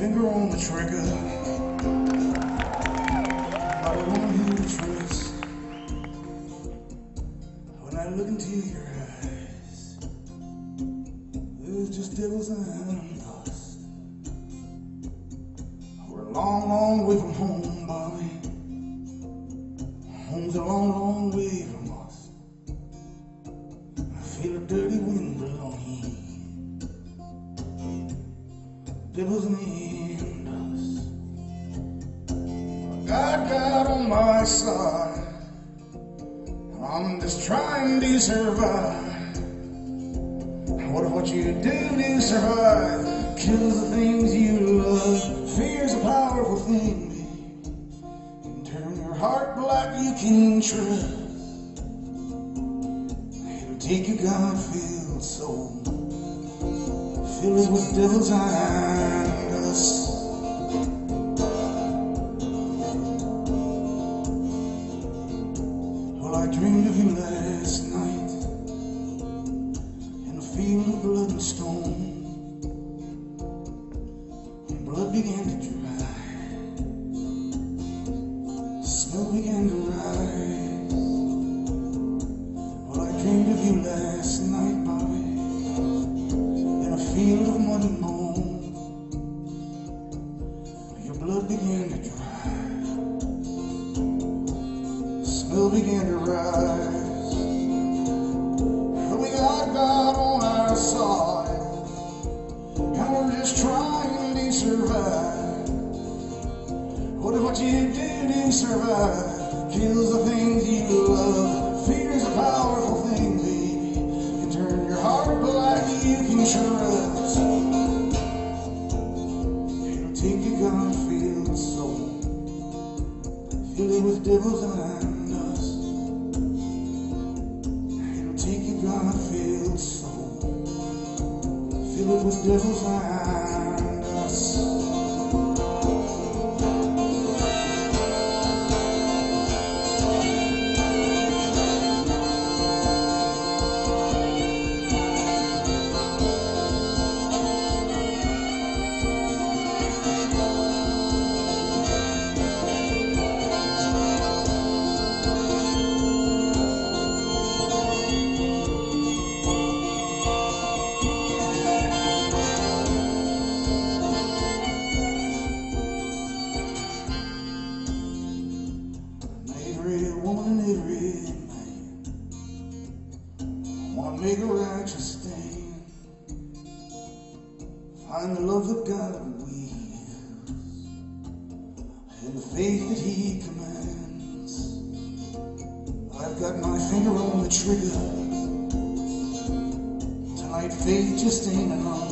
finger on the trigger. I don't want you to trust when I look into your eyes. There's just devils and dust. We're a long, long way from home, Bobby. Home's a long, long way from us. I feel a dirty wind blowing. Devils and dust. I got God on my side. I'm just trying to survive. What you do to survive kills the things you love. Fear's a powerful thing, babe. Can turn your heart black, you can trust. It'll take your God-filled soul, fill it with devils and dust. Well, I dreamed of you last night in a field of blood and stone. When blood began to dry, snow began to rise. Well, I dreamed of you last night, Bobby, in a field of mud and bone. Your blood began to dry, snow began to rise. We got God on our side, and we're just trying to survive. What you do to survive kills the things you love. Fear's a powerful thing, baby. You turn your heart black, you can trust. It'll take your God-filled soul, fill it with devils and dust. It'll take your God-filled soul, fill it with devils and dust. Every woman and every man wanna make a righteous stand, find the love that God wills and the faith that He commands. I've got my finger on the trigger. Tonight faith just ain't enough.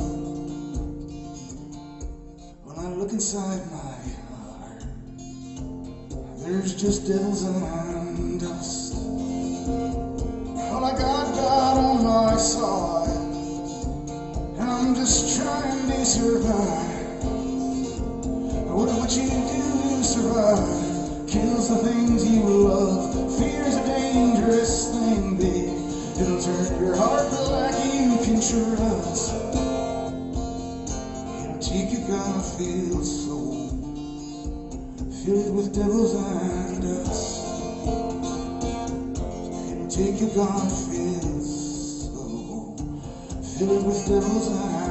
When I look inside my heart, there's just devils and dust. Well, I got God on my side, and I'm just trying to survive. What you do to survive kills the things you love. Fear's a dangerous thing, babe. It'll turn your heart black, you can trust. It'll take your God-filled soul, fill it with devils and dust. It'll take your God-filled soul, fill it with devils and